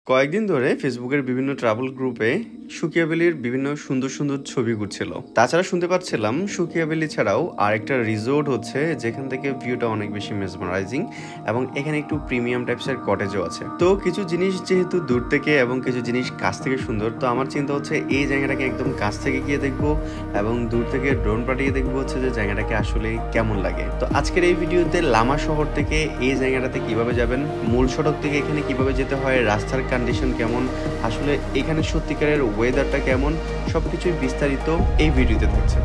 কয়েকদিন ধরে ফেসবুকের বিভিন্ন ট্রাভেল গ্রুপে সুকিয়া ভ্যালির বিভিন্ন সুন্দর সুন্দর ছবি ঘুরছিল। তাছাড়া শুনতে পাচ্ছিলাম সুকিয়া ভ্যালি ছাড়াও আরেকটা রিসোর্ট হচ্ছে যেখান থেকে ভিউটা অনেক বেশি মেসমারাইজিং এবং এখানে একটু প্রিমিয়াম টাইপসের কটেজও আছে। তো কিছু জিনিস যেহেতু দূর থেকে এবং কিছু জিনিস কাছ থেকে সুন্দর, তো আমার চিন্তা হচ্ছে এই জায়গাটাকে একদম কাছ থেকে গিয়ে দেখবো এবং দূর থেকে ড্রোন পাঠিয়ে দেখবো হচ্ছে যে জায়গাটাকে আসলে কেমন লাগে। তো আজকের এই ভিডিওতে লামা শহর থেকে এই জায়গাটাতে কিভাবে যাবেন, মূল সড়ক থেকে এখানে কিভাবে যেতে হয়, রাস্তার কন্ডিশন কেমন, আসলে এখানে সত্যিকারের ওয়েদারটা কেমন, সবকিছুই বিস্তারিত এই ভিডিওতে থাকছে।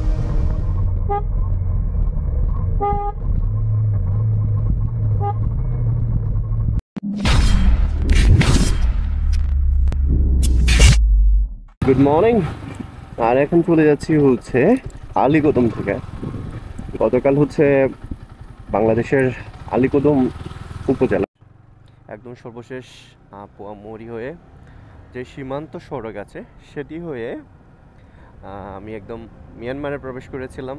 Good morning. আর এখন চলে যাচ্ছি হচ্ছে আলীকদম থেকে। গতকাল হচ্ছে বাংলাদেশের আলীকদম উপজেলা একদম সর্বশেষ পোয়ামুড়ি হয়ে যে সীমান্ত সড়ক আছে সেটি হয়ে আমি একদম মিয়ানমারে প্রবেশ করেছিলাম।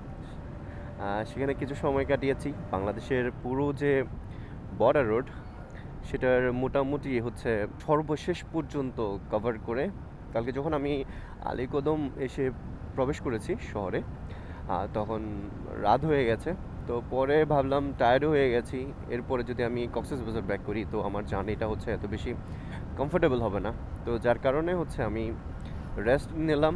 সেখানে কিছু সময় কাটিয়েছি। বাংলাদেশের পুরো যে বর্ডার রোড সেটার মোটামুটি হচ্ছে সর্বশেষ পর্যন্ত কভার করে কালকে যখন আমি আলীকদম এসে প্রবেশ করেছি শহরে, তখন রাত হয়ে গেছে। তো পরে ভাবলাম টায়ার্ডও হয়ে গেছি, এরপরে যদি আমি কক্সবাজার ব্যাক করি তো আমার জার্নিটা হচ্ছে এত বেশি কমফোর্টেবল হবে না। তো যার কারণে হচ্ছে আমি রেস্ট নিলাম।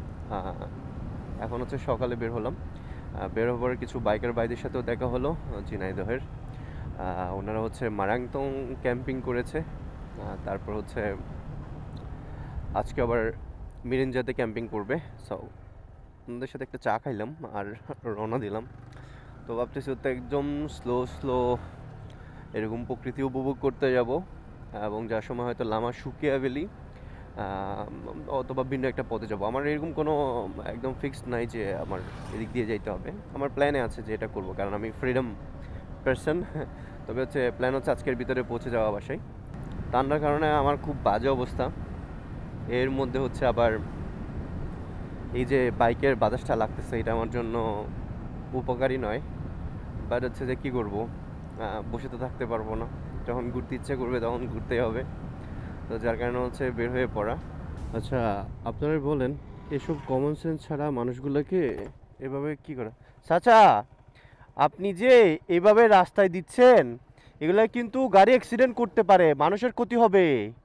এখন হচ্ছে সকালে বের হলাম। বের হবার কিছু বাইকার ভাইদের সাথেও দেখা হলো ঝিনাইদহের। ওনারা হচ্ছে মারাংতং ক্যাম্পিং করেছে। তারপর হচ্ছে আজকে আবার মিরিঞ্জাতে ক্যাম্পিং করবে। সো ওনাদের সাথে একটা চা খাইলাম আর রওনা দিলাম। তো ভাবতেছি হচ্ছে একদম স্লো স্লো এরকম প্রকৃতি উপভোগ করতে যাব, এবং যার সময় হয়তো লামা সুকিয়া ভ্যালি অথবা ভিন্ন একটা পথে যাব। আমার এরকম কোনো একদম ফিক্সড নাই যে আমার এদিক দিয়ে যাইতে হবে। আমার প্ল্যানে আছে যে এটা করবো, কারণ আমি ফ্রিডম পারসন। তবে হচ্ছে প্ল্যান হচ্ছে আজকের ভিতরে পৌঁছে যাওয়া বাসায়। ঠান্ডার কারণে আমার খুব বাজে অবস্থা। এর মধ্যে হচ্ছে আবার এই যে বাইকের বাতাসটা লাগতেছে, এটা আমার জন্য উপকারী নয়। বাট হচ্ছে যে কী করবো, বসে তো থাকতে পারবো না। যখন ঘুরতে ইচ্ছে করবে তখন ঘুরতেই হবে। তো যার কারণে হচ্ছে বের হয়ে পড়া। আচ্ছা, আপনারা বলেন এসব কমন সেন্স ছাড়া মানুষগুলোকে এভাবে কি করে? চাচা, আপনি যে এভাবে রাস্তায় দিচ্ছেন, এগুলো কিন্তু গাড়ি অ্যাক্সিডেন্ট করতে পারে, মানুষের ক্ষতি হবে।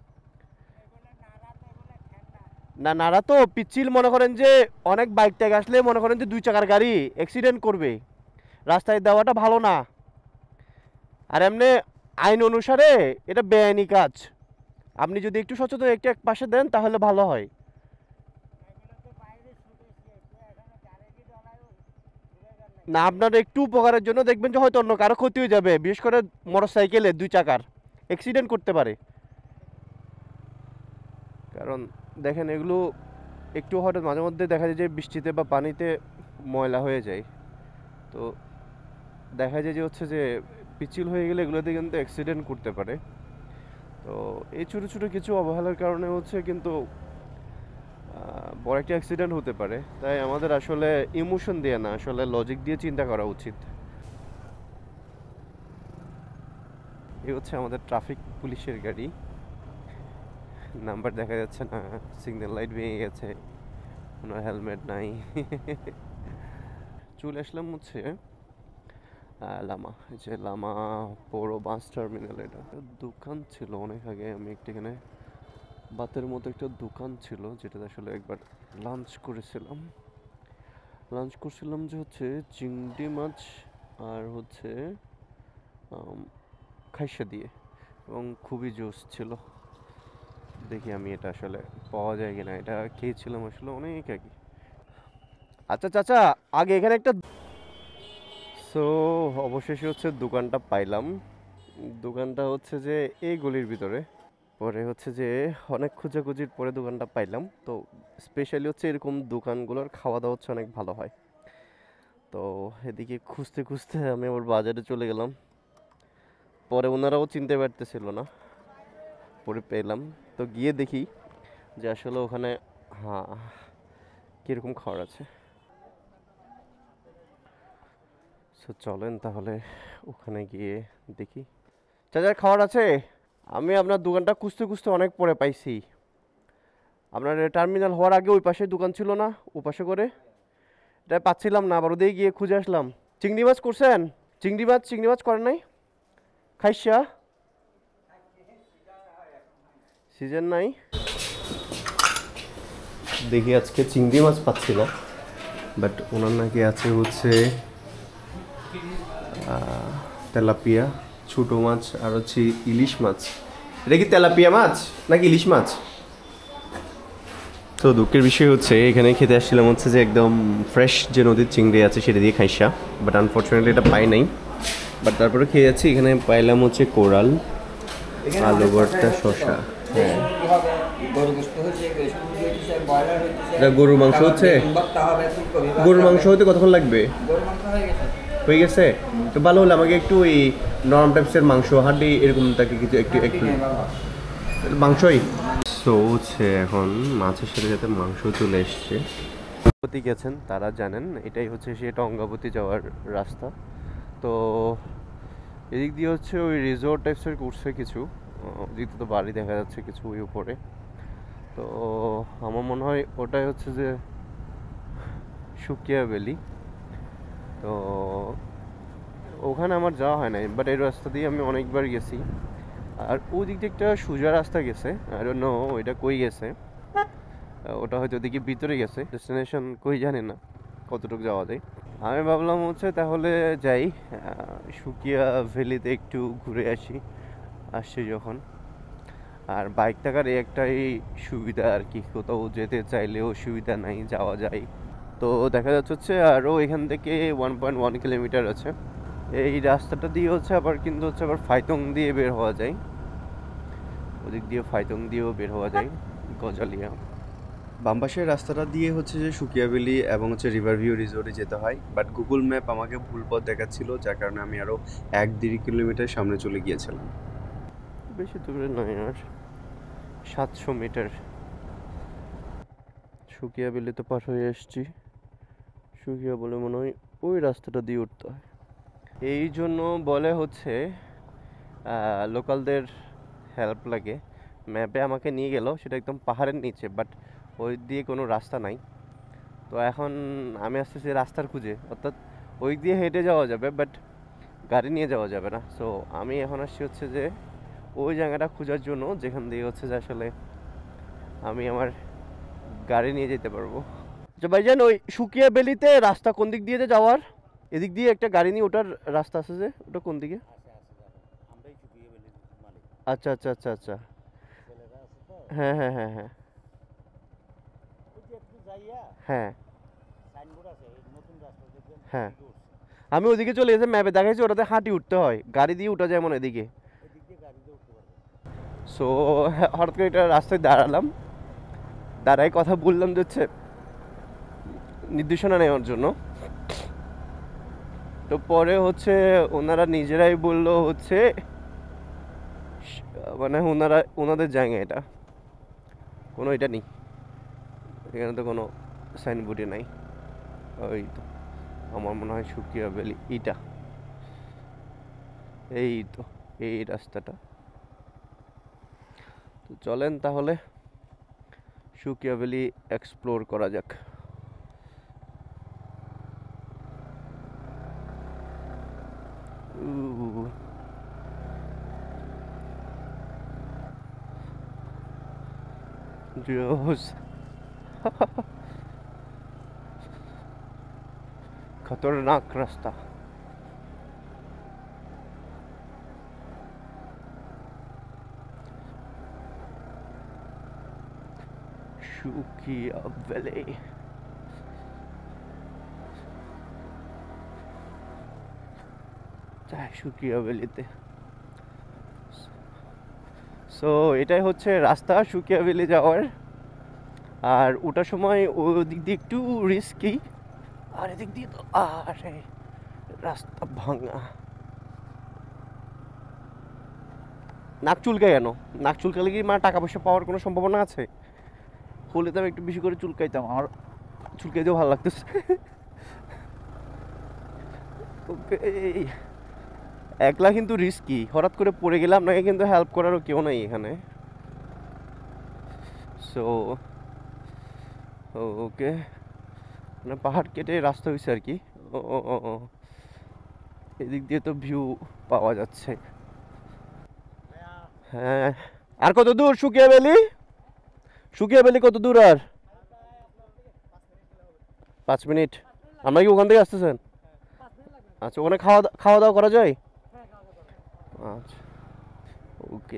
না নাড়া তো পিচ্ছিল, মনে করেন যে অনেক বাইক ট্যাগ আসলে মনে করেন যে দুই চাকার গাড়ি অ্যাক্সিডেন্ট করবে। রাস্তায় দেওয়াটা ভালো না। আর এমনি আইন অনুসারে এটা বেআইনি কাজ। আপনি যদি একটু সচেতন একটু এক পাশে দেন তাহলে ভালো হয়। না, আপনার একটু উপকারের জন্য দেখবেন যে হয়তো অন্য কারো ক্ষতি হয়ে যাবে, বিশেষ করে মোটর সাইকেলে দুই চাকার অ্যাক্সিডেন্ট করতে পারে। কারণ দেখেন এগুলো একটু হঠাৎ মাঝে মধ্যে দেখা যায় যে বৃষ্টিতে বা পানিতে ময়লা হয়ে যায়। তো দেখা যায় যে হচ্ছে যে পিচ্ছিল হয়ে গেলে এগুলোতে কিন্তু অ্যাক্সিডেন্ট করতে পারে। তো এই ছোটো ছোটো কিছু অবহেলার কারণে হচ্ছে কিন্তু বড় একটা অ্যাক্সিডেন্ট হতে পারে। তাই আমাদের আসলে ইমোশন দিয়ে না, আসলে লজিক দিয়ে চিন্তা করা উচিত। এই হচ্ছে আমাদের ট্রাফিক পুলিশের গাড়ি। নাম্বার দেখা যাচ্ছে না, সিগন্যাল লাইট ভেঙে গেছে, ওনার হেলমেট নাই। চলে আসলাম হচ্ছে লামা। এই যে লামা বড় বাস টার্মিনাল। এটা দোকান ছিল অনেক আগে, আমি একটা এখানে বাতের মতো একটা দোকান ছিল যেটাতে আসলে একবার লাঞ্চ করছিলাম যে হচ্ছে চিংড়ি মাছ আর হচ্ছে খাইসা দিয়ে, এবং খুবই জোস ছিল। দেখি আমি এটা আসলে পাওয়া যায় কিনা। এটা খেয়েছিলাম আসলে অনেক আগে। আচ্ছা চাচা, আগে এখানে একটা সো অবশেষে হচ্ছে দোকানটা পাইলাম। দোকানটা হচ্ছে যে এই গলির ভিতরে। পরে হচ্ছে যে অনেক খোঁজাখুঁজির পরে দোকানটা পাইলাম। তো স্পেশালি হচ্ছে এরকম দোকানগুলোর খাওয়া দাওয়া হচ্ছে অনেক ভালো হয়। তো এদিকে খুঁজতে খুঁজতে আমি আবার বাজারে চলে গেলাম। পরে ওনারাও চিনতে পারতেছিল না, পরে পেলাম। তো গিয়ে দেখি যে আসলে ওখানে হ্যাঁ কীরকম খাবার আছে। সো চলেন তাহলে ওখানে গিয়ে দেখি। চাচার খাবার আছে? আমি আপনার দোকানটা খুঁজতে খুঁজতে অনেক পরে পাইছি। আপনার টার্মিনাল হওয়ার আগে ওই পাশে দোকান ছিল না, ও পাশে করে এটা পাচ্ছিলাম না, আবার ওদিকে গিয়ে খুঁজে আসলাম। চিংড়ি মাছ করছেন? চিংড়ি মাছ করেন নাই? খাইসা সিজন নাই, দেখি আজকে চিংড়ি মাছ পাচ্ছি না, বাট ওনার নাকি আছে হচ্ছে তেলাপিয়া, ছোটো মাছ আর হচ্ছে ইলিশ মাছ। এটা কি তেলাপিয়া মাছ নাকি ইলিশ মাছ? তো দুঃখের বিষয় হচ্ছে এখানে খেতে আসছিলাম হচ্ছে যে একদম ফ্রেশ যে নদীর চিংড়ি আছে সেটা দিয়ে খাইসা, বাট আনফর্চুনেটলি এটা পাই নাই। বাট তারপরে খেয়ে যাচ্ছি, এখানে পাইলাম হচ্ছে কোরাল, আলু ভর্তা, শসা। হ্যাঁ, এটা গরুর মাংস হচ্ছে। গরুর মাংস হতে কতক্ষণ লাগবে? হয়ে গেছে তো ভালো হলো। আমাকে একটু ওই নরম টাইপসের মাংস, হাড্ডি এরকম তাকে কিছু একটু একটু মাংসই। সো হচ্ছে এখন মাছের সাথে সাথে মাংস চলে এসছে। অঙ্গাবতী গেছেন তারা জানেন, এটাই হচ্ছে সেটা অঙ্গাবতী যাওয়ার রাস্তা। তো এদিক দিয়ে হচ্ছে ওই রিসোর্ট টাইপসের করছে কিছু, ওদিক তো বাড়ি দেখা যাচ্ছে কিছু ওই উপরে। তো আমার মনে হয় ওটাই হচ্ছে যে সুকিয়া ভ্যালি। তো ওখানে আমার যাওয়া হয় নাই, বাট এই রাস্তা দিয়ে আমি অনেকবার গেছি। আর ওই দিক দিয়ে একটা সোজা রাস্তা গেছে, আই ডোন্ট নো ওইটা কই গেছে, ওটা হয়তো ওদিকে ভিতরে গেছে, ডেস্টিনেশন কই জানি না কতটুকু যাওয়া যায়। আমি ভাবলাম হচ্ছে তাহলে যাই সুকিয়া ভ্যালিতে একটু ঘুরে আসছি যখন। আর বাইক থাকার এই একটাই সুবিধা আর কি, কোথাও যেতে চাইলেও সুবিধা নাই, যাওয়া যায়। তো দেখা যাচ্ছে হচ্ছে আরও এখান থেকে 1.1 কিলোমিটার আছে। এই রাস্তাটা দিয়ে হচ্ছে আবার কিন্তু হচ্ছে আবার ফাইতং দিয়ে বের হওয়া যায়, ওদিক দিয়ে ফাইতং দিয়েও বের হওয়া যায় গজালিয়া। বাম পাশের রাস্তাটা দিয়ে হচ্ছে যে সুকিয়া ভ্যালি এবং হচ্ছে রিভার ভিউ রিসোর্টে যেতে হয়, বাট গুগল ম্যাপ আমাকে ভুল পথ দেখাচ্ছিল, যার কারণে আমি আরও 1-1.5 কিলোমিটার সামনে চলে গিয়েছিলাম। বেশি দূরে নয়, আর 700 মিটার। সুকিয়া ভ্যালি তো পার হয়ে এসছি, সুকিয়া বলে মনে হয় ওই রাস্তাটা দিয়ে উঠতে হয়। এই জন্য বলে হচ্ছে লোকালদের হেল্প লাগে। ম্যাপে আমাকে নিয়ে গেল, সেটা একদম পাহাড়ের নিচে, বাট ওই দিয়ে কোনো রাস্তা নাই। তো এখন আমি আসতেছি রাস্তার খুঁজে, অর্থাৎ ওই দিয়ে হেঁটে যাওয়া যাবে, বাট গাড়ি নিয়ে যাওয়া যাবে না। সো আমি এখন আসছি হচ্ছে যে ওই জায়গাটা খোঁজার জন্য যেখান দিয়ে হচ্ছে যে আসলে আমি আমার গাড়ি নিয়ে যেতে পারবো। আচ্ছা ভাইজান, ওই সুকিয়া ভ্যালিতে রাস্তা কোন দিক দিয়ে যে যাওয়ার? এদিক দিয়ে একটা গাড়ি নিয়ে ওঠার রাস্তা আছে যে, ওটা কোন দিকে? আচ্ছা আচ্ছা আচ্ছা আচ্ছা, হ্যাঁ হ্যাঁ হ্যাঁ হ্যাঁ হ্যাঁ হ্যাঁ, আমি ওদিকে চলে গেছি, ম্যাপে দেখাইছি ওটাতে হাঁটি উঠতে হয়, গাড়ি দিয়ে উঠা যায় মনে এদিকে। সো হঠাৎ করে একটা রাস্তায় দাঁড়ালাম, দাঁড়াই কথা বললাম যে হচ্ছে নির্দেশনা নেওয়ার জন্য। তো পরে হচ্ছে ওনারা নিজেরাই বললো হচ্ছে মানে ওনাদের জায়গা এটা, কোনো এটা নেই এখানে, তো কোনো সাইনবোর্ডে নাই। ওই তো আমার মনে হয় সুকিয়া ভ্যালি এটা, এই তো এই রাস্তাটা। তো চলেন তাহলে সুকিয়া ভ্যালি এক্সপ্লোর করা যাক। खतरनाक रास्ता। সুকিয়া ভ্যালি, সুকিয়া ভ্যালিতে। সো এটাই হচ্ছে রাস্তা সুকিয়া ভ্যালি যাওয়ার। আর ওটার সময় ওই দিক দিয়ে একটু রিস্কি, আর এদিক দিয়ে তো আরে রাস্তা ভাঙা। নাক চুলকায় কেন? নাক চুলকালে কি মানে টাকা পয়সা পাওয়ার কোনো সম্ভাবনা আছে? হলে তো আমি একটু বেশি করে চুলকাইতাম, আমার চুলকাইতেও ভালো লাগতেছে। ওকে, একলা কিন্তু রিস্কি, হঠাৎ করে পড়ে গেলে আপনাকে কিন্তু হেল্প করারও কেউ নাই এখানে। সো ওকে, মানে পাহাড় কেটে রাস্তা হয়েছে আর কি। ও ও ও ও, এদিক দিয়ে তো ভিউ পাওয়া যাচ্ছে। হ্যাঁ, আর কত দূর শুকিয়া ভ্যালি? শুকিয়া ভ্যালি কত দূর আর? 5 মিনিট। আমরা কি ওখান থেকে আসতেছেন? আচ্ছা, ওখানে খাওয়া দাওয়া করা যায়? আচ্ছা ওকে।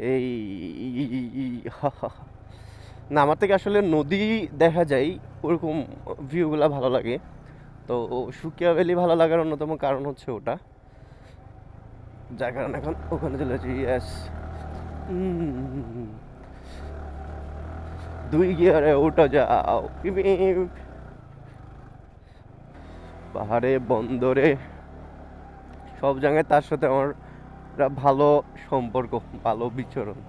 না, আমার থেকে আসলে নদী দেখা যায়, ওরকম ভিউগুলো ভালো লাগে। তো সুকিয়া ভ্যালি ভালো লাগার অন্যতম কারণ হচ্ছে ওটা, যার কারণে এখন ওখানে চলে যাচ্ছি। ইয়াস, 2 গিয়ারে ওটা যাও। পাহাড়ে, বন্দরে, সব জায়গায় তার সাথে আমার ভালো সম্পর্ক, ভালো বিচরণ।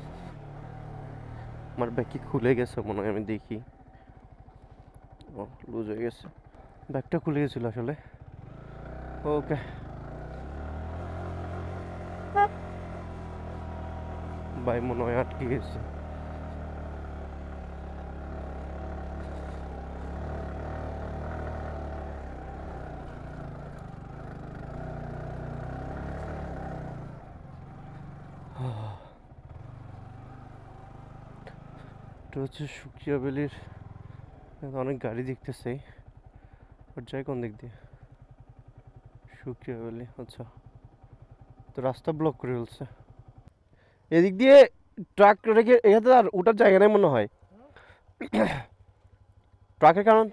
আমার ব্যাগ কি খুলে গেছে মনে হয়, আমি দেখি। ও, লুজ হয়ে গেছে, ব্যাগটা খুলে গেছিল আসলে। ওকে, ভাই মনে হয় আটকে গেছে। এটা হচ্ছে সুকিয়া ভ্যালির, অনেক গাড়ি দেখতেছে। ওর যাই কোন দিক দিয়ে? সুকিয়া ভ্যালি, আচ্ছা। তো রাস্তা ব্লক করে ফেলছে এদিক দিয়ে, ট্রাক রেখে এখানে আর ওটার জায়গা নেই মনে হয়। ট্রাকের কারণ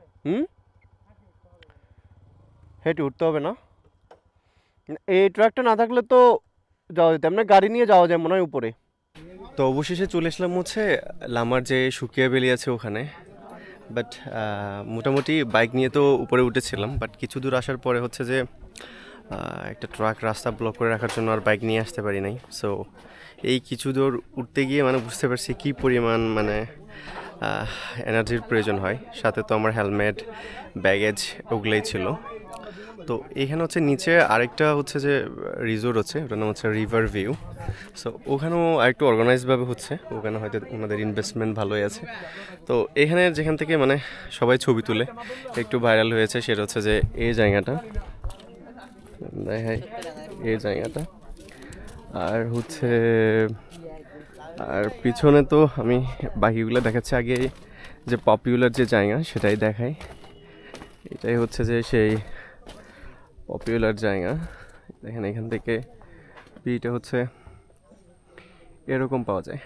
হেঁটে উঠতে হবে না? এই ট্রাকটা না থাকলে তো যাওয়া যেত, এমনি গাড়ি নিয়ে যাওয়া যায় মনে হয় উপরে। তো অবশেষে চলে আসলাম হচ্ছে লামার যে সুকিয়া ভ্যালি আছে ওখানে। বাট মোটামুটি বাইক নিয়ে তো উপরে উঠেছিলাম, বাট কিছু দূর আসার পরে হচ্ছে যে একটা ট্রাক রাস্তা ব্লক করে রাখার জন্য আর বাইক নিয়ে আসতে পারি নাই। সো এই কিছু দূর উঠতে গিয়ে মানে বুঝতে পারছি কী পরিমাণ মানে এনার্জির প্রয়োজন হয়। সাথে তো আমার হেলমেট, ব্যাগেজ ওগুলোই ছিল। তো এখানে হচ্ছে নিচে আরেকটা হচ্ছে যে রিসোর্ট আছে, ওটার নাম হচ্ছে রিভার ভিউ। সো ওখানেও আরেকটু অর্গানাইজভাবে হচ্ছে, ওখানে হয়তো ওনাদের ইনভেস্টমেন্ট ভালোই আছে। তো এখানে যেখান থেকে মানে সবাই ছবি তুলে একটু ভাইরাল হয়েছে, সেটা হচ্ছে যে এই জায়গাটা দেখাই, এই জায়গাটা। আর হচ্ছে আর পিছনে তো আমি বাকিগুলো দেখাচ্ছি, আগে যে পপুলার যে জায়গা সেটাই দেখাই। এটাই হচ্ছে যে সেই পপুলার জায়গা। দেখেন এখান থেকে ভিউটা হচ্ছে এরকম পাওয়া যায়।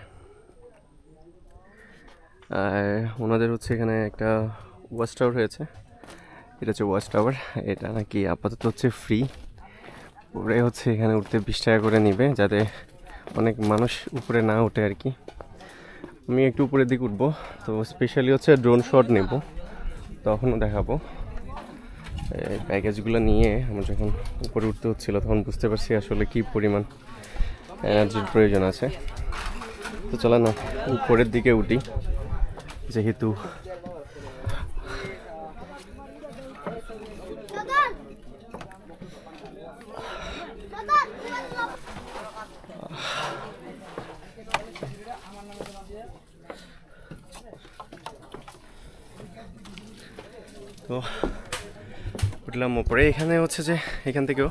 আর ওনাদের হচ্ছে এখানে একটা ওয়াচ টাওয়ার হয়েছে, এটা হচ্ছে ওয়াচ টাওয়ার। এটা নাকি আপাতত হচ্ছে ফ্রি, উপরে হচ্ছে এখানে উঠতে 20 টাকা করে নিবে, যাতে অনেক মানুষ উপরে না ওঠে আর কি। আমি একটু উপরের দিকে উঠবো, তো স্পেশালি হচ্ছে ড্রোন শট নেব, তখনও দেখাবো। এই প্যাকেজগুলো নিয়ে আমার যখন উপরে উঠতে হচ্ছিল তখন বুঝতে পারছি আসলে কী পরিমাণ এনার্জির প্রয়োজন আছে। তো চলো না উপরের দিকে উঠি, যেহেতু তো উঠলাম ওপরে। এখানে হচ্ছে যে এখান থেকেও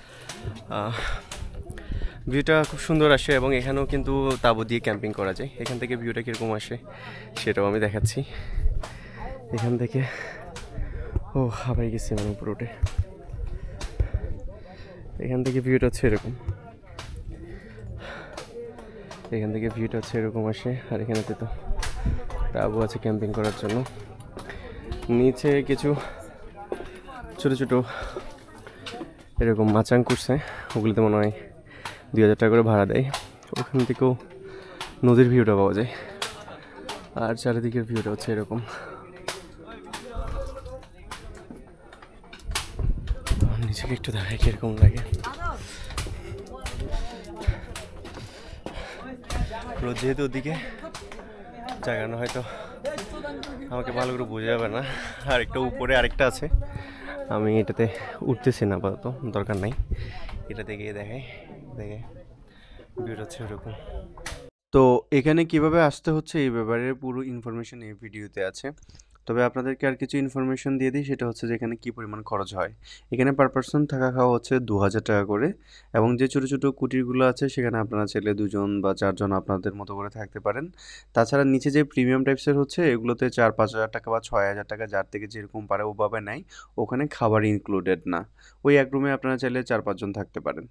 ভিউটা খুব সুন্দর আসে, এবং এখানেও কিন্তু তাঁবু দিয়ে ক্যাম্পিং করা যায়। এখান থেকে ভিউটা কীরকম আসে সেটাও আমি দেখাচ্ছি। এখান থেকে হাঁপাই গেছি মানে উপরে উঠে। এখান থেকে ভিউটা হচ্ছে এরকম, এখান থেকে ভিউটা হচ্ছে এরকম আসে। আর এখানেতে তো তাঁবু আছে ক্যাম্পিং করার জন্য। নিচে কিছু ছোটো ছোটো এরকম মাচাং করছে, ওগুলোতে মনে হয় 2000 টাকা করে ভাড়া দেয়। ওখান থেকেও নদীর ভিউটা পাওয়া যায়। আর চারিদিকের ভিউটা হচ্ছে এরকম। নিজেকে একটু দেখায় কীরকম লাগে। রোদ যেহেতু ওদিকে জায়গানো হয়তো আমাকে ভালো করে বোঝা যাবে না। আর একটা উপরে আরেকটা আছে, আমি এটাতে উঠতেছি না আপাতত, দরকার নাই। এটা দেখে দেখে ভিউটা হচ্ছে ওরকম। তো এখানে কিভাবে আসতে হচ্ছে এই ব্যাপারে পুরো ইনফরমেশন এই ভিডিওতে আছে। তবে আপনাদেরকে আর কিছু ইনফরমেশন দিয়ে দিই, সেটা হচ্ছে যে এখানে কী পরিমাণ খরচ হয়। এখানে পার পারসন থাকা খাওয়া হচ্ছে 2000 টাকা করে, এবং যে ছোটো ছোটো কুটিরগুলো আছে সেখানে আপনারা চাইলে 2জন বা 4জন আপনাদের মতো করে থাকতে পারেন। তাছাড়া নিচে যে প্রিমিয়াম টাইপসের হচ্ছে এগুলোতে 4-5 হাজার টাকা বা 6 হাজার টাকা যার থেকে যেরকম পারে ওভাবে নেয়। ওখানে খাবার ইনক্লুডেড না, ওই এক রুমে আপনারা চাইলে 4-5 জন থাকতে পারেন।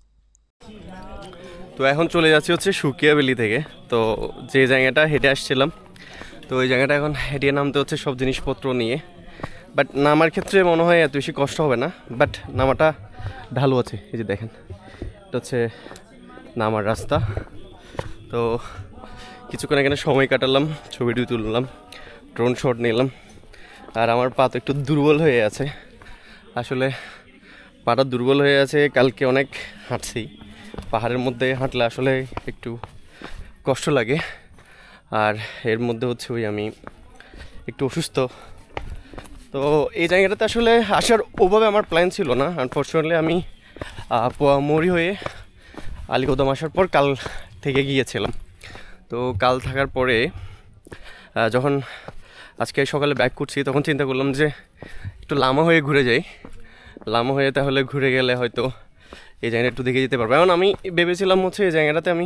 তো এখন চলে যাচ্ছি হচ্ছে সুকিয়াবেলি থেকে। তো যে জায়গাটা হেঁটে আসছিলাম, তো ওই জায়গাটা এখন হেঁটে নামতে হচ্ছে সব জিনিসপত্র নিয়ে। বাট নামার ক্ষেত্রে মনে হয় এত বেশি কষ্ট হবে না, বাট নামাটা ঢালু আছে। এই যে দেখেন, এটা হচ্ছে নামার রাস্তা। তো কিছুক্ষণ এখানে সময় কাটালাম, ছবি তুললাম, ড্রোন শট নিলাম। আর আমার পা তো একটু দুর্বল হয়ে আছে, আসলে পাটা দুর্বল হয়ে আছে, কালকে অনেক হাঁটছি। পাহাড়ের মধ্যে হাঁটলে আসলে একটু কষ্ট লাগে, আর এর মধ্যে হচ্ছে আমি একটু অসুস্থ। তো এই জায়গাটাতে আসলে আসার ওভাবে আমার প্ল্যান ছিল না। আনফর্চুনেটলি আমি পোয়ামুড়ি হয়ে আলীকদম আসার পর কাল থেকে গিয়েছিলাম। তো কাল থাকার পরে যখন আজকে সকালে ব্যাক করছি, তখন চিন্তা করলাম যে একটু লামা হয়ে ঘুরে যাই। লামা হয়ে তাহলে ঘুরে গেলে হয়তো এই জায়গাটা একটু দেখে যেতে পারবো। এখন আমি ভেবেছিলাম হচ্ছে এই জায়গাটাতে আমি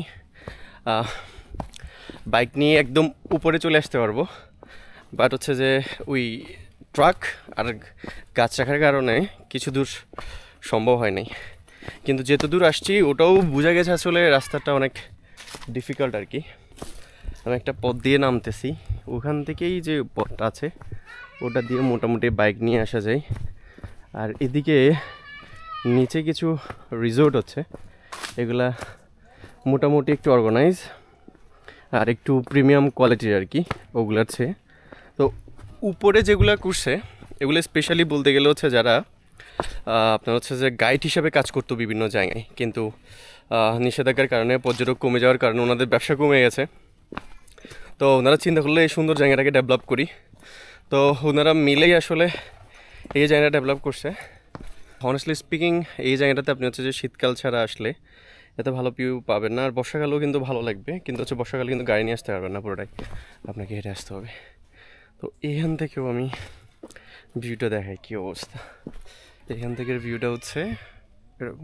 বাইক নিয়ে একদম উপরে চলে আসতে পারবো, বাট হচ্ছে যে ওই ট্রাক আর গাছ রাখার কারণে কিছু দূর সম্ভব হয় নাই। কিন্তু যেত দূর আসছি ওটাও বোঝা গেছে আসলে রাস্তাটা অনেক ডিফিকাল্ট আর কি। আমি একটা পথ দিয়ে নামতেছি, ওখান থেকেই যে পথটা আছে ওটা দিয়ে মোটামুটি বাইক নিয়ে আসা যায়। আর এদিকে নিচে কিছু রিসোর্ট হচ্ছে, এগুলা মোটামুটি একটু অর্গানাইজ আর একটু প্রিমিয়াম কোয়ালিটির আর কি ওগুলার চেয়ে। তো উপরে যেগুলো করছে এগুলো স্পেশালি বলতে গেলে হচ্ছে যারা আপনার হচ্ছে যে গাইড হিসাবে কাজ করতো বিভিন্ন জায়গায়, কিন্তু নিষেধাজ্ঞার কারণে, পর্যটক কমে যাওয়ার কারণে ওনাদের ব্যবসা কমে গেছে। তো ওনারা চিন্তা করলে এই সুন্দর জায়গাটাকে ডেভেলপ করি। তো ওনারা মিলেই আসলে এই জায়গাটা ডেভেলপ করছে। হনেস্টলি স্পিকিং এই জায়গাটাতে আপনি হচ্ছে যে শীতকাল ছাড়া আসলে এত ভালো ভিউ পাবেন না। আর বর্ষাকালেও কিন্তু ভালো লাগবে, কিন্তু হচ্ছে বর্ষাকালে কিন্তু গাড়ি নিয়ে আসতে পারবেন না, পুরোটাই আপনাকে হেঁটে আসতে হবে। তো এখান থেকেও আমি ভিউটা দেখাই কী অবস্থা। এখান থেকে ভিউটা হচ্ছে এরকম।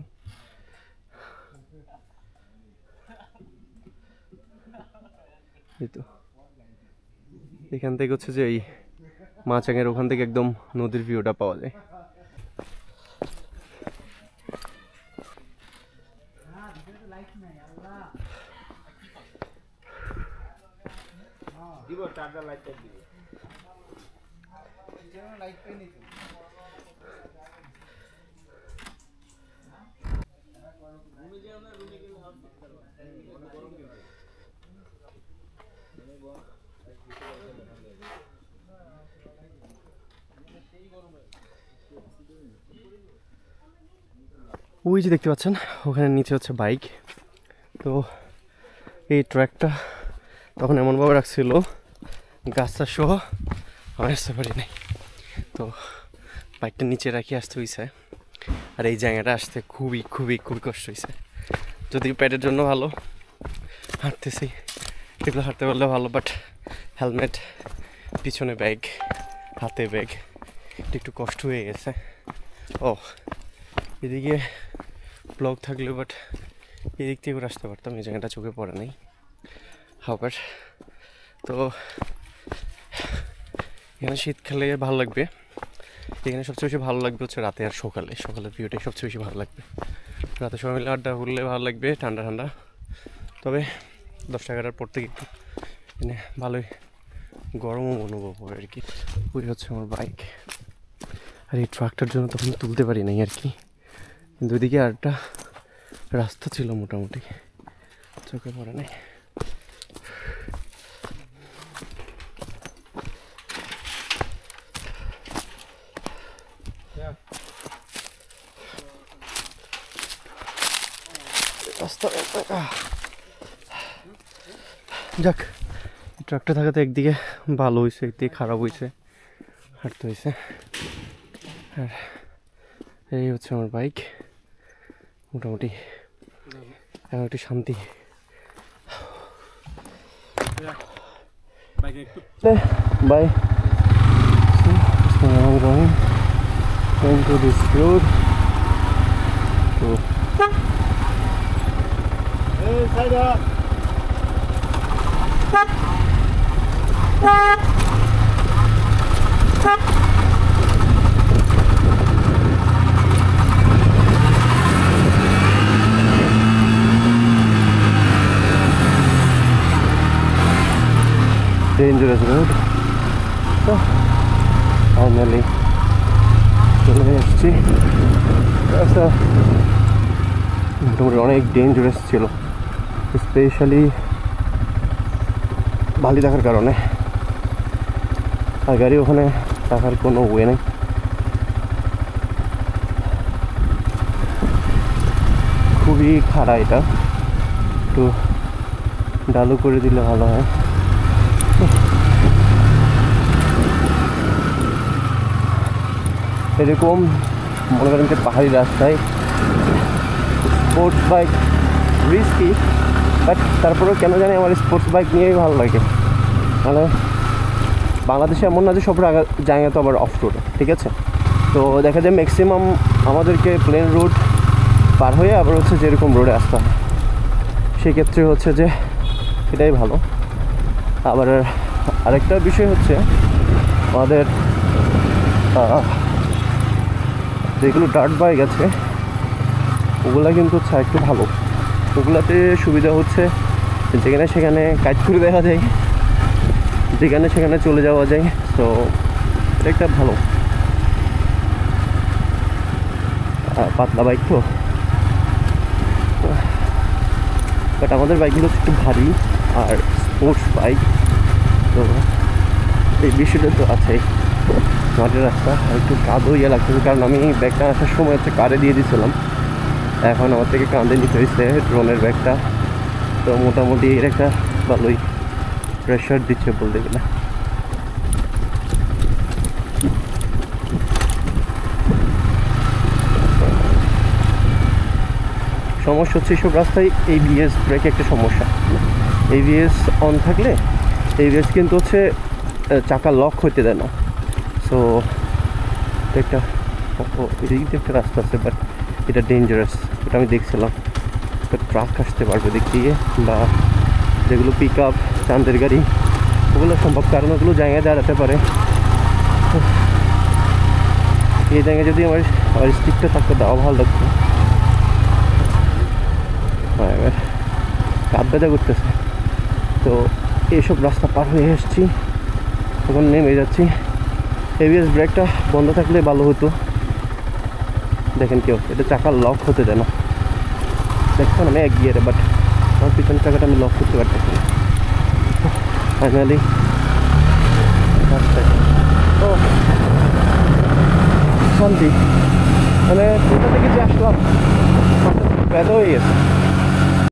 এই তো এখান থেকে হচ্ছে যে এই মাচাঙের ওখান থেকে একদম নদীর ভিউটা পাওয়া যায়। ওই যে দেখতে পাচ্ছেন ওখানে নিচে হচ্ছে বাইক। তো এই ট্র্যাকটা তখন এমনভাবে রাখছিল গাছটা সহ আমি আসতে পারি নাই, তো বাইকটা নিচে রাখি আসতে হয়েছে। আর এই জায়গাটা আসতে খুবই খুবই খুবই কষ্ট হয়েছে। যদি পেটের জন্য ভালো, হাঁটতেছি এগুলো হাঁটতে পারলে ভালো, বাট হেলমেট, পিছনে ব্যাগ, হাতে ব্যাগ, একটু কষ্ট হয়ে গেছে। ও এদিকে ব্লক থাকলে, বাট এদিক থেকে করে আসতে পারতাম, এই জায়গাটা চোখে পড়ে নাই আবার। তো এখানে শীতকালে ভালো লাগবে, এখানে সবচেয়ে বেশি ভালো লাগবে হচ্ছে রাতে আর সকালে। সকালের ভিউটাই সবচেয়ে বেশি ভালো লাগবে, রাতে সবাই মিলে আড্ডা করলে ভালো লাগবে, ঠান্ডা ঠান্ডা। তবে 10-11টার পর থেকে একটু মানে ভালোই গরমও অনুভব হয় আর কি। ওই হচ্ছে আমার বাইক, আর এই ট্রাকটার জন্য তখন তুলতে পারি নাই আর কি। কিন্তু ওইদিকে আরেকটা রাস্তা ছিল মোটামুটি, চোখে পড়ে নাই। যাক, ট্রাকটা থাকাতে একদিকে ভালো হয়েছে, একদিকে খারাপ হয়েছে, হাঁটতে হয়েছে। আর এই হচ্ছে আমার বাইক, মোটামুটি এখন একটু শান্তি। Bye. I'm going to this road to dangerous road. So finally চলে এসেছি। রাস্তা মোটামুটি অনেক ডেঞ্জারাস ছিল, স্পেশালি বালি থাকার কারণে, আর গাড়ি ওখানে থাকার কোনো ওয়ে নেই। খুবই খাড়া, এটা একটু ডালু করে দিলে ভালো হয়। এরকম মনে করেন যে পাহাড়ি রাস্তায় স্পোর্টস বাইক রিস্কি, বাট তারপরেও কেন জানি আমার স্পোর্টস বাইক নিয়েই ভালো লাগে। মানে বাংলাদেশে এমন না যে সব জায়গা তো আবার অফ রোড, ঠিক আছে? তো দেখা যায় ম্যাক্সিমাম আমাদেরকে প্লেন রোড পার হয়ে আবার হচ্ছে যেরকম রোডে আসতে হয়, সেক্ষেত্রে হচ্ছে যে এটাই ভালো। আবার আরেকটা বিষয় হচ্ছে আমাদের যেগুলো ডার্ট বাইক আছে ওগুলা কিন্তু হচ্ছে একটু ভালো। ওগুলাতে সুবিধা হচ্ছে যেখানে সেখানে কাজ করে দেওয়া যায়, যেখানে সেখানে চলে যাওয়া যায়। তো এটা একটা ভালো পাতলা বাইক তো, বাট আমাদের বাইকগুলো একটু ভারী আর স্পোর্টস বাইক, তো এই বিষয়টা তো আছেই। মাটির রাস্তা আর একটু কাদো ইয়ে লাগতেছে, কারণ আমি ব্যাগটা আসার সময় হচ্ছে কারে দিয়ে দিয়েছিলাম, এখন আমার থেকে কাঁধে নিতে হয়েছে ড্রোনের ব্যাগটা। তো মোটামুটি এর একটা ভালোই প্রেশার দিচ্ছে বলতে গেলে। সমস্যা হচ্ছে এইসব রাস্তায় ABS ব্রেক একটা সমস্যা। ABS অন থাকলে ABS কিন্তু হচ্ছে চাকা লক হইতে দেয় না। সো একটা এদিকে একটা রাস্তা আছে, বাট এটা ডেঞ্জারাস, এটা আমি দেখছিলাম। ট্রাক আসতে পারবে দিক দিয়ে, বা যেগুলো পিক আপ চাঁদের গাড়ি ওগুলো সম্ভব, কারণ ওগুলো জায়গায় দাঁড়াতে পারে। এই জায়গায় যদি আমার স্টিকটা থাকতে দেওয়া ভালো লাগতো। এবার কাঁধ ব্যথা করতেছে, তো এইসব রাস্তা পার হয়ে এসেছি, এখন নেমে যাচ্ছি। ABS ব্রেকটা বন্ধ থাকলে ভালো হতো। দেখেন কেউ এটা চাকা লক হতে দেয় না, দেখছেন আমি এক গিয়ারে, বাট আমার পিছনের চাকাটা আমি লক করতে পারতেছি না। ফাইনালি ও শান্তি, মানে কোথা থেকে যে আসলাম ব্যথা হয়ে গেছে।